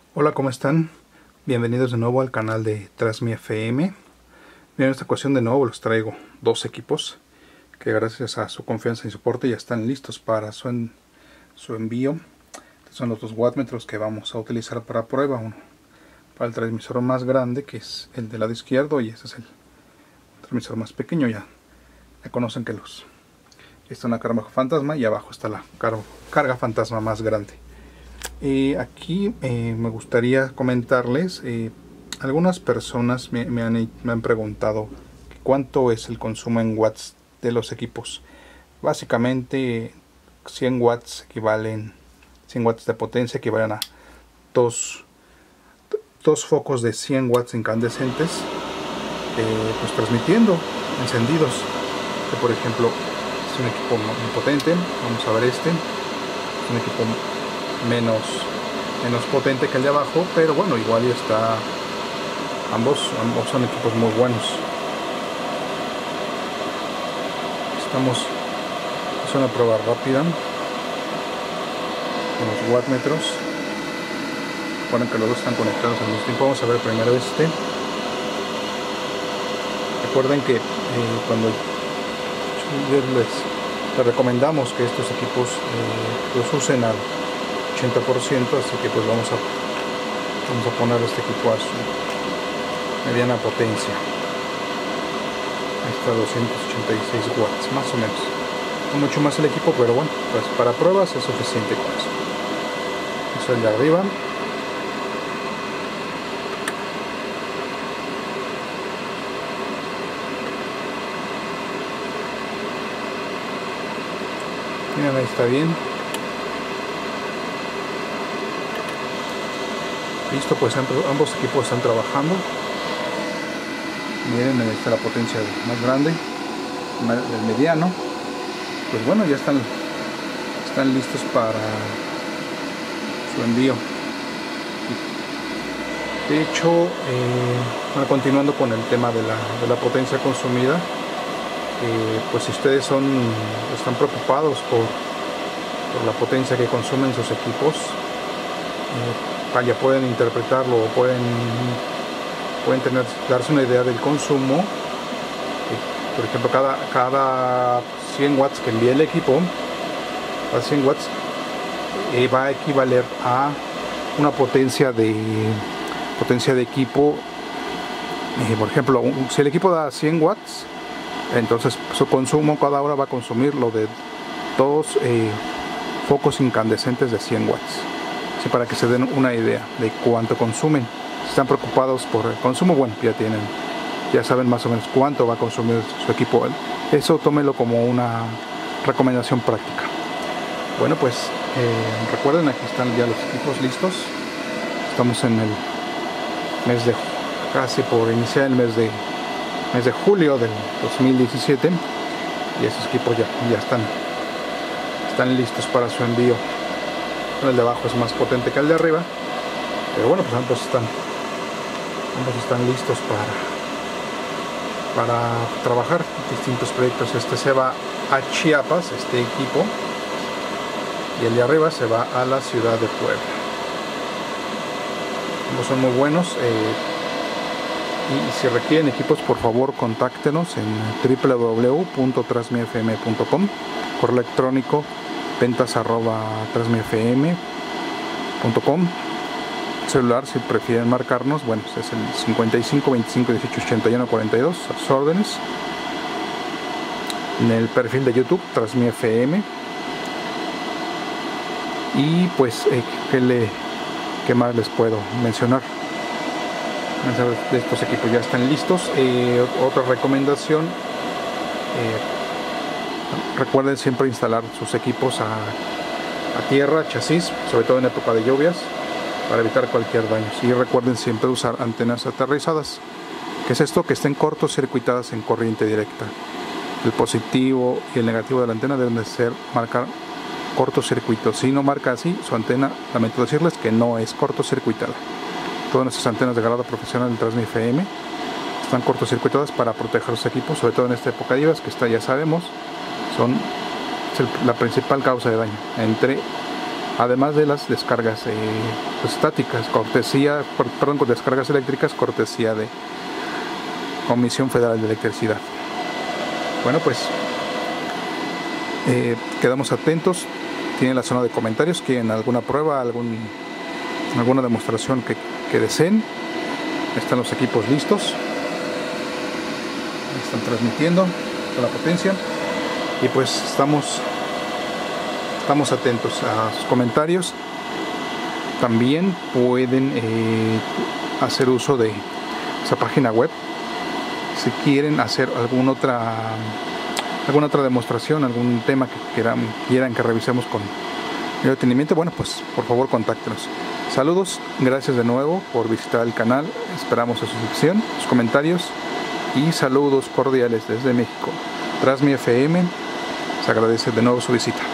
Hola, ¿cómo están? Bienvenidos de nuevo al canal de Transmi FM. Bien, en esta ocasión de nuevo les traigo dos equipos que gracias a su confianza y soporte ya están listos para su envío. Estos son los dos wattmetros que vamos a utilizar para prueba. Uno para el transmisor más grande, que es el del lado izquierdo, y este es el transmisor más pequeño. Ya conocen que está una carga fantasma y abajo está la carga fantasma más grande. Aquí me gustaría comentarles, algunas personas me han preguntado cuánto es el consumo en watts de los equipos. Básicamente 100 watts equivalen, 100 watts de potencia equivalen a dos focos de 100 watts incandescentes, pues transmitiendo encendidos. Por ejemplo, es un equipo muy potente. Vamos a ver este. Es un equipo menos potente que el de abajo, pero bueno, igual ya está. Ambos son equipos muy buenos. Es una prueba rápida con los wattmetros. Recuerden que los dos están conectados al mismo tiempo. Vamos a ver primero este. Recuerden que cuando les recomendamos que estos equipos los usen al 80%, así que pues vamos a poner este equipo a su mediana potencia. Ahí está, 286 watts más o menos. No mucho más el equipo, pero bueno, pues para pruebas es suficiente con eso. Eso es el de arriba. Miren, ahí está bien. Listo, pues ambos equipos están trabajando. Miren, ahí está la potencia más grande, el mediano. Pues bueno, ya están listos para su envío. De hecho, continuando con el tema de la potencia consumida, pues si ustedes están preocupados por la potencia que consumen sus equipos, ya pueden interpretarlo o pueden darse una idea del consumo. Por ejemplo, cada 100 watts que envíe el equipo, cada 100 watts va a equivaler a una potencia de equipo. Por ejemplo, si el equipo da 100 watts, entonces su consumo cada hora va a consumir lo de dos focos incandescentes de 100 watts. Así, para que se den una idea de cuánto consumen. Si están preocupados por el consumo, bueno, ya saben más o menos cuánto va a consumir su equipo. Eso tómelo como una recomendación práctica. Bueno, pues recuerden, aquí están ya los equipos listos. Estamos en el mes casi por iniciar el mes de julio del 2017, y esos equipos ya están listos para su envío. El de abajo es más potente que el de arriba, pero bueno, pues ambos están listos para trabajar distintos proyectos. Este se va a Chiapas, este equipo, y el de arriba se va a la ciudad de Puebla. Ambos son muy buenos. Y si requieren equipos, por favor contáctenos en www.transmifm.com, correo electrónico ventas@transmifm.com. Celular, si prefieren marcarnos, bueno, es el 55 25 18 81 42, a sus órdenes. En el perfil de YouTube Transmi FM. Y pues ¿qué más les puedo mencionar? De estos equipos ya están listos. Otra recomendación, recuerden siempre instalar sus equipos a tierra, chasis, sobre todo en época de lluvias, para evitar cualquier daño. Y recuerden siempre usar antenas aterrizadas. ¿Qué es esto? Que estén cortocircuitadas en corriente directa. El positivo y el negativo de la antena deben de marcar cortocircuito. Si no marca así, su antena, lamento decirles que no es cortocircuitada. Todas nuestras antenas de grado profesional de Transmi FM están cortocircuitadas para proteger los equipos, sobre todo en esta época de lluvias, que ya sabemos, son la principal causa de daño entre además de las descargas estáticas, con descargas eléctricas, cortesía de Comisión Federal de Electricidad. Bueno, pues quedamos atentos. Tienen la zona de comentarios, quieren alguna prueba, alguna demostración que deseen. Están los equipos listos, están transmitiendo con la potencia, y pues estamos atentos a sus comentarios. También pueden hacer uso de esa página web si quieren hacer alguna otra demostración, algún tema que quieran que revisemos con mayor detenimiento. Bueno, pues por favor contáctenos. Saludos, gracias de nuevo por visitar el canal, esperamos su suscripción, sus comentarios y saludos cordiales desde México. Trasmi FM, se agradece de nuevo su visita.